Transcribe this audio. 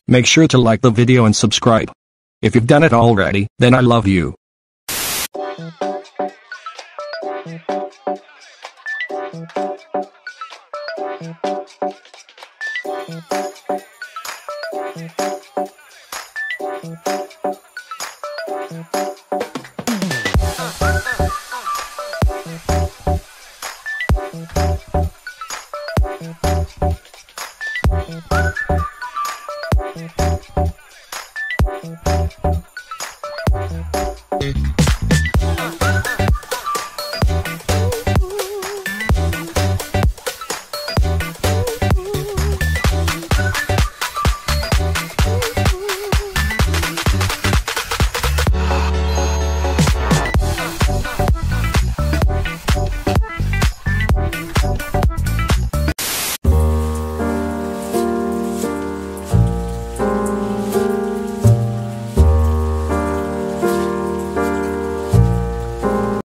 Make sure to like the video and subscribe. If you've done it already, then I love you.